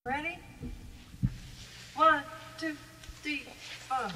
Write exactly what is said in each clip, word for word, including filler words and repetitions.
Ready? One, two, three, four.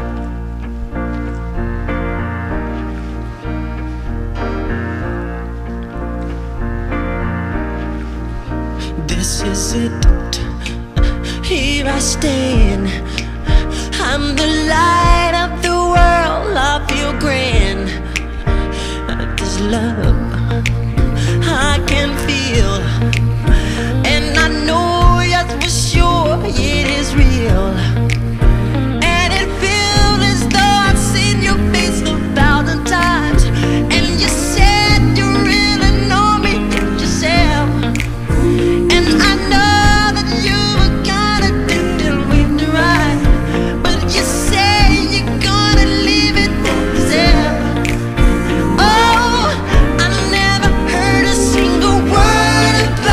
This is it, here I stand. I'm the light of the world, I feel grand. This love I can feel, and I know yes for sure it is real. And it feels as though I've seen your face a thousand times. And you said you really know me yourself. And I know that you were gonna do till we right, but you say you're gonna leave it yourself. Oh, I never heard a single word about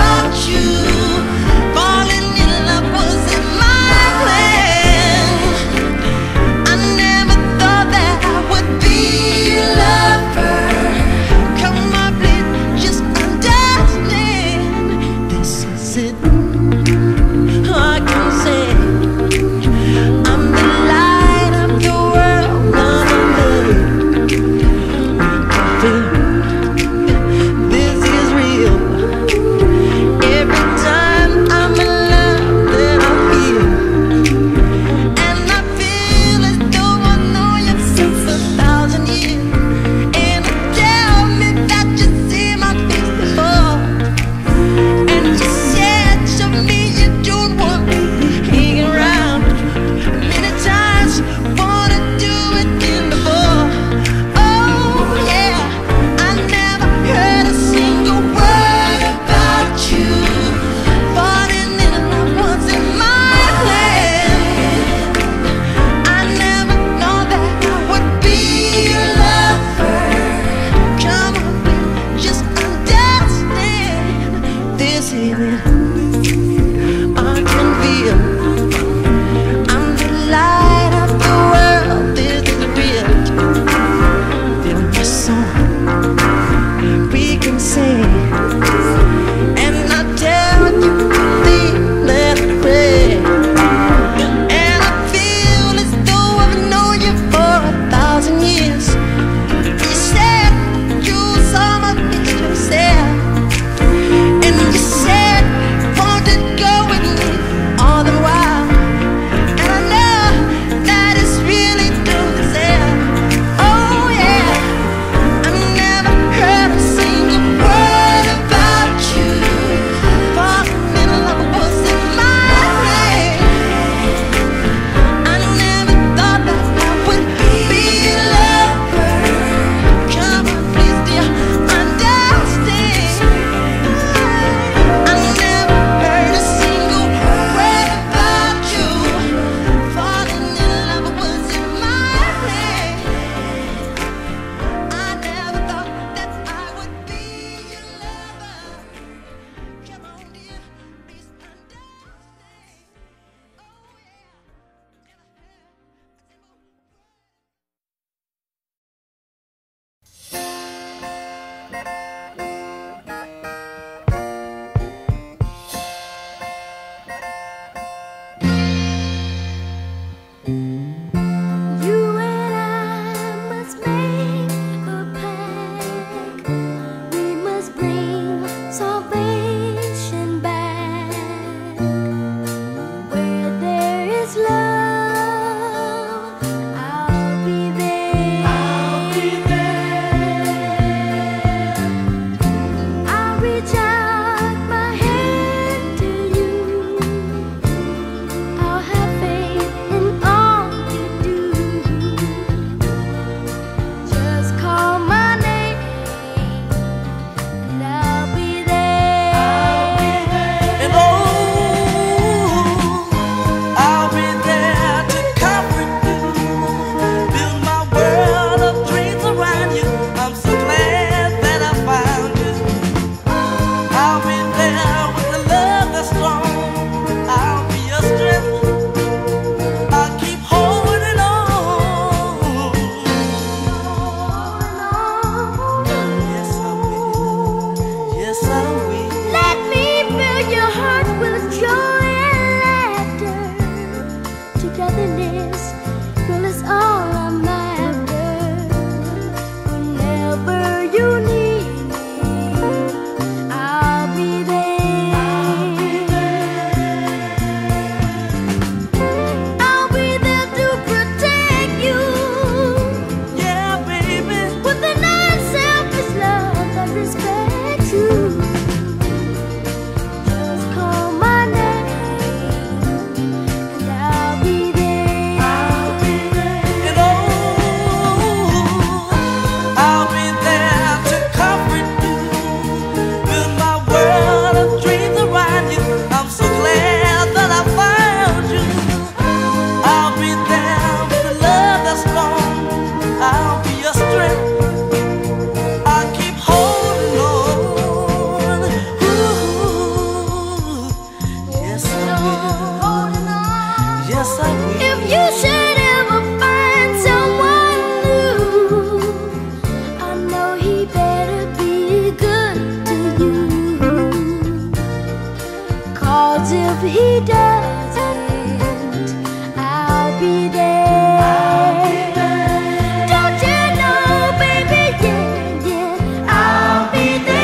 'cause if he doesn't, I'll be there. I'll be there. Don't you know, baby, yeah, yeah, I'll be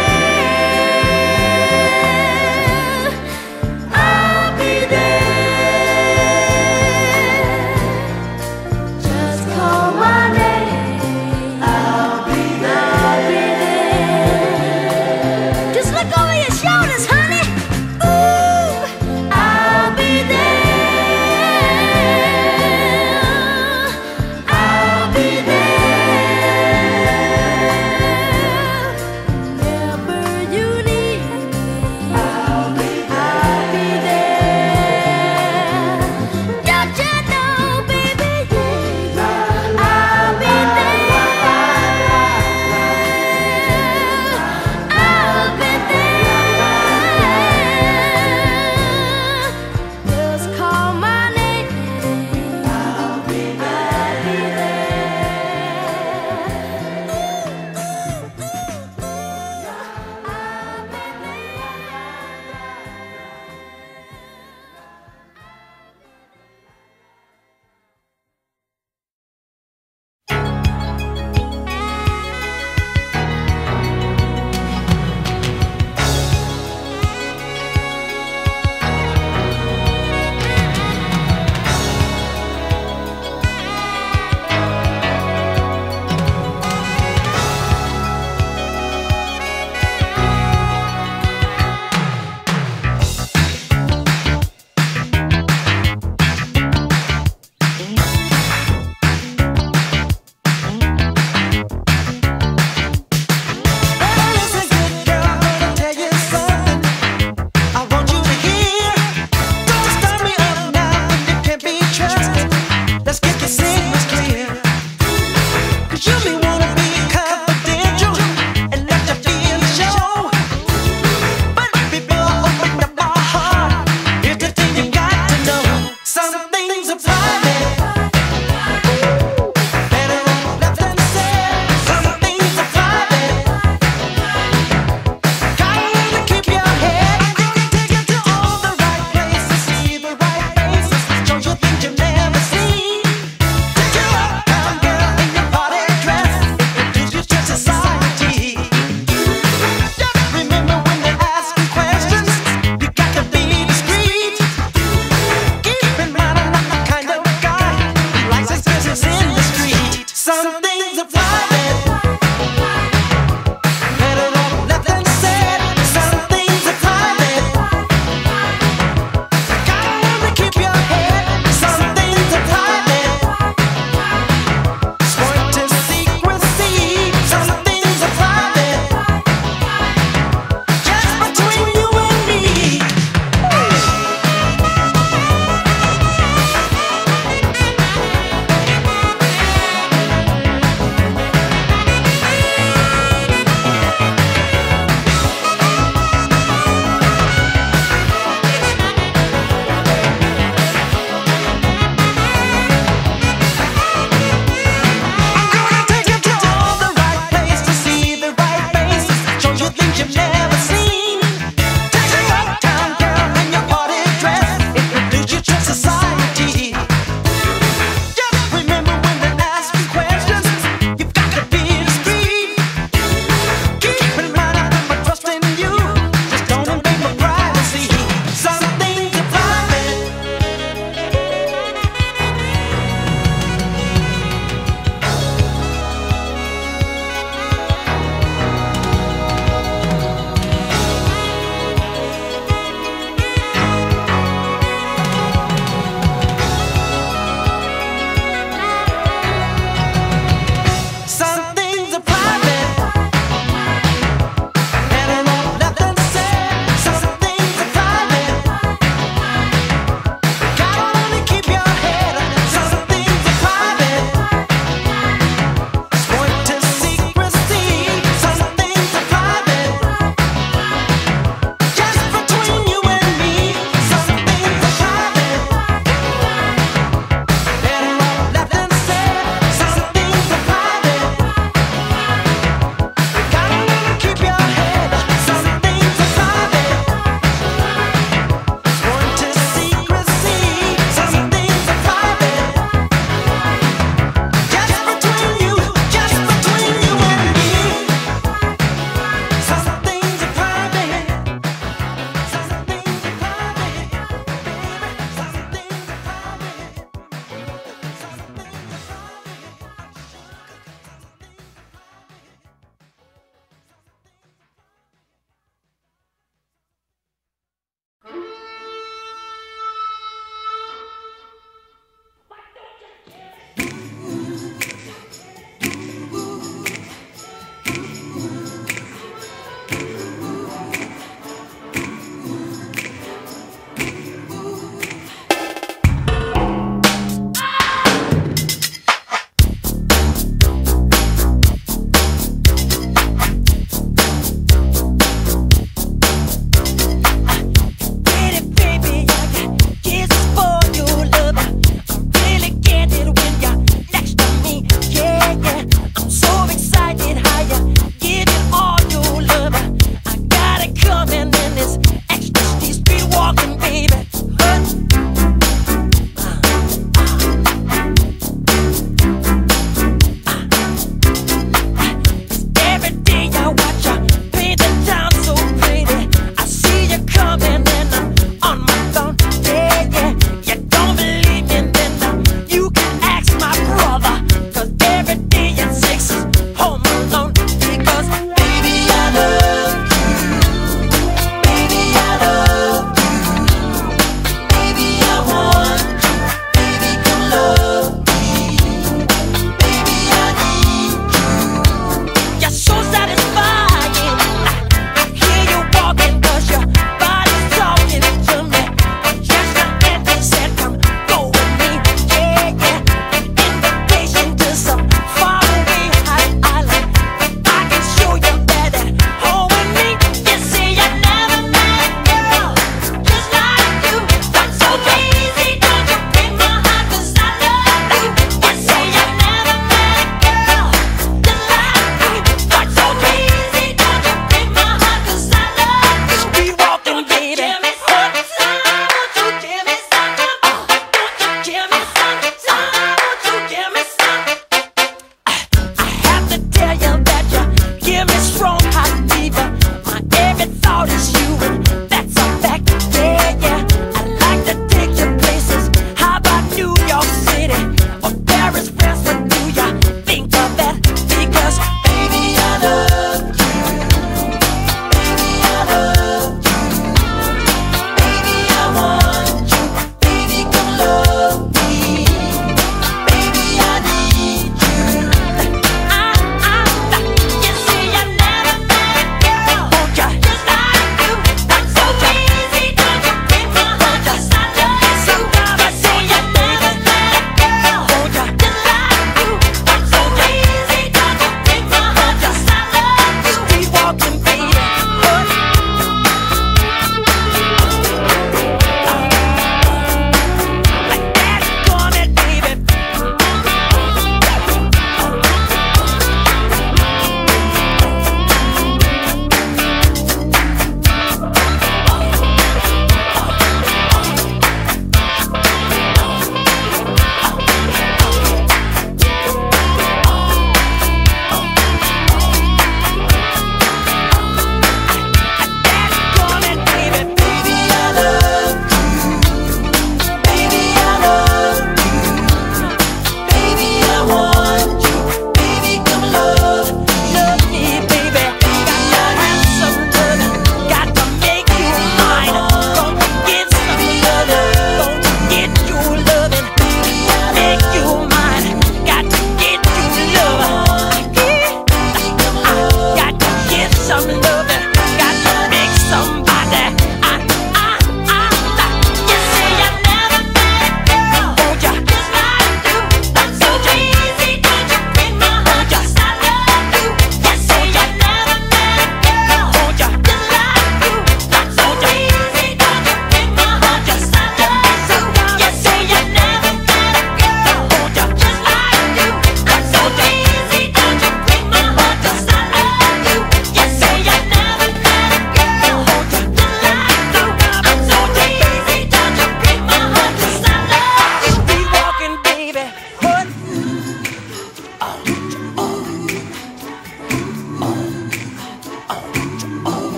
there. I'll be there. Just call my name. I'll be there. I'll be there. Just look over your shoulders, honey. Ooh, I'll be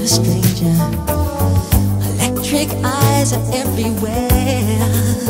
a stranger. Electric eyes are everywhere.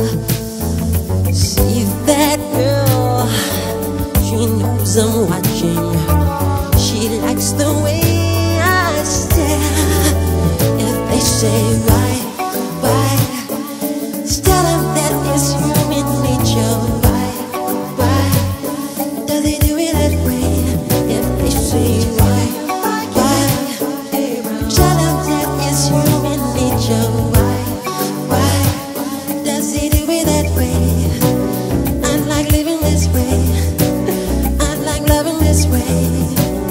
See that girl, she knows I'm watching. She likes the way I stare. If they say why, why, tell them that it's human nature. Why, why, does he do it that way? If they say why, why, tell them that it's human nature. Why, why, does he do it that way? I like living this way. I like loving this way.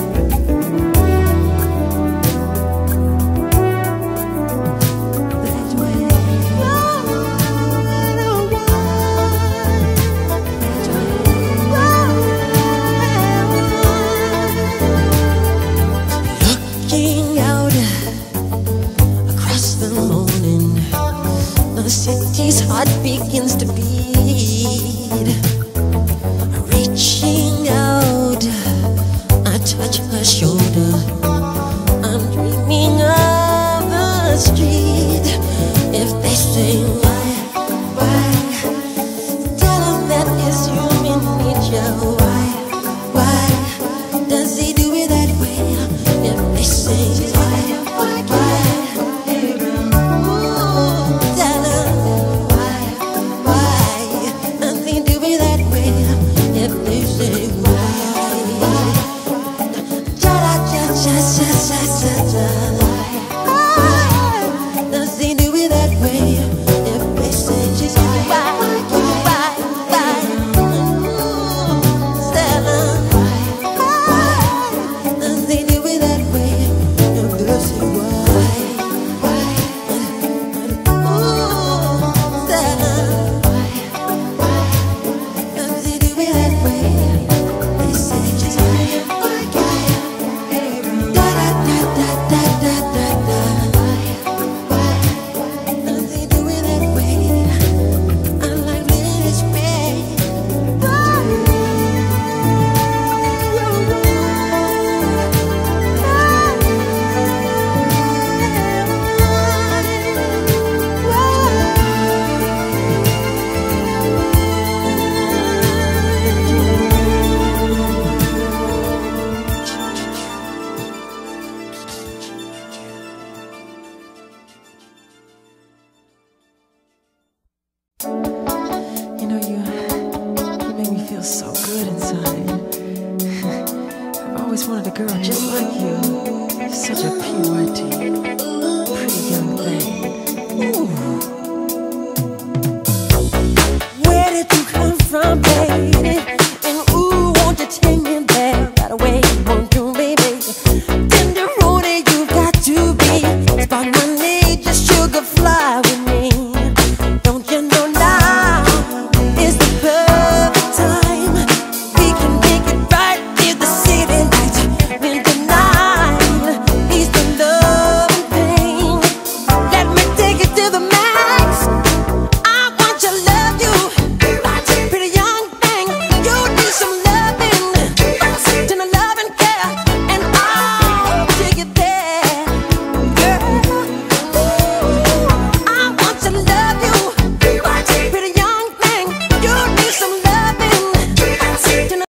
The city's heart begins to beat. Reaching out, I touch her shoulder. I'm dreaming of the street. If they say why, why, tell them that it's human nature. Why, why, does he do it that way? If they say why, why, why, does he do it that way? If they say she's why, why, why, Stella, why, does he do it that way? If they say why, why, Stella, why, does he do it that way? They say she's why, why, da da da da da da da. You know, you, you make me feel so good inside. I've always wanted a girl just like you. Such a purity.